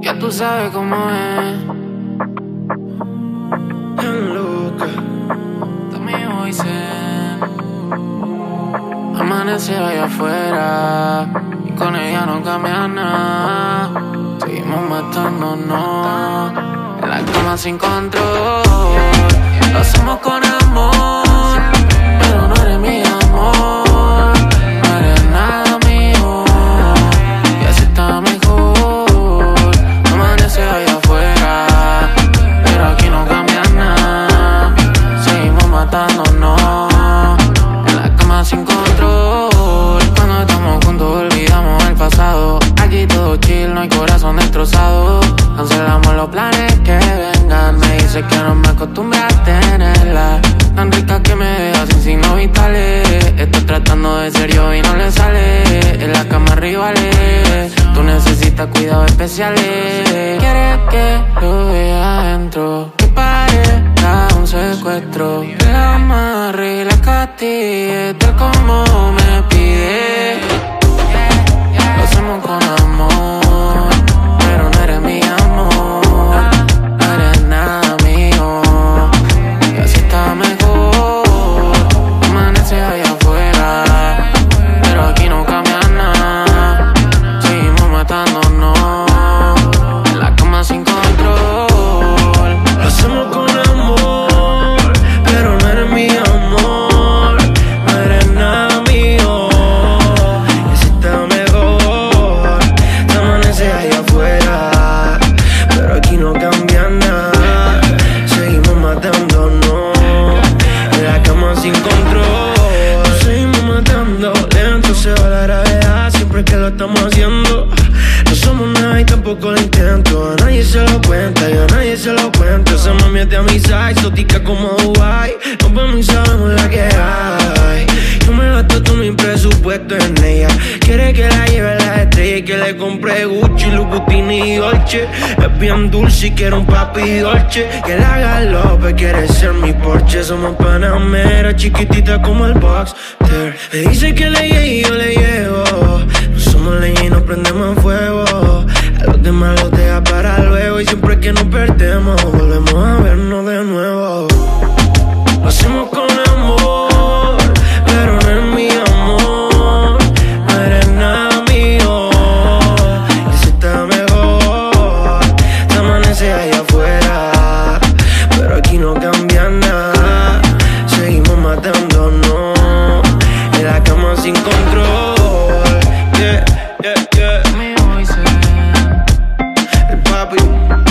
Ya tú sabes cómo es. Bien loca. También hoy amaneció allá afuera y con ella no cambia nada. Seguimos matándonos en la cama sin control. Lo hacemos con amor, pero no eres mi amor. No eres nada mío y así está mejor. Amaneció allá afuera, pero aquí no cambia nada. Seguimos matándonos en la cama sin control. Cuando estamos juntos olvidamos el pasado. Aquí todo chill, no hay corazón destrozado. Cancelamos los planes que vengan. Me dice que no me acostumbré a tenerla. Tan rica que me deja sin signos vitales. Estoy tratando de ser yo y no le sale. En la cama rivales, tú necesitas cuidados especiales. Quieres que lo vea adentro, que parezca un secuestro. El amarre y la castigue, tal como me pide. Lo hacemos con amor, pero no eres mi amor. No eres nada mío y así está mejor. Amanece allá afuera, pero aquí no cambia nada. Seguimos matándonos en la cama sin control. Lo hacemos con amor, pero no eres mi amor. No eres nada mío y así está mejor. Te amanece allá afuera, pero aquí no cambia nada. Seguimos matándonos en la cama sin control. Nos seguimos matando, lento se va la gravedad siempre que lo estamos haciendo. No somos nada y tampoco lo intento. A nadie se lo cuenta, yo a nadie se lo cuento. Esa mami es de mi side, exótica como Dubai. Nos vemos y sabemos la que hay. Yo me gasto todo mi presupuesto en ella. Quiere que la lleve a las estrellas y que le compre Gucci, Louboutin y Dolce. Es bien dulce y quiere un papi dolce. Que la haga López, quiere ser mi Porsche. Somos panameras, chiquitita como el Boxster. Me dice que le llegue y yo le llevo. No somos leña y nos prendemos en fuego. A los demás los deja para luego. Y siempre que nos perdemos volvemos a vernos de nuevo. Lo hacemos con amor, pero no es mi amor. No eres nada mío y así está mejor. Te amanece allá afuera, pero aquí no cambia nada. Seguimos matándonos en la cama sin control. Yeah, yeah, yeah. Conmigo hoy El papi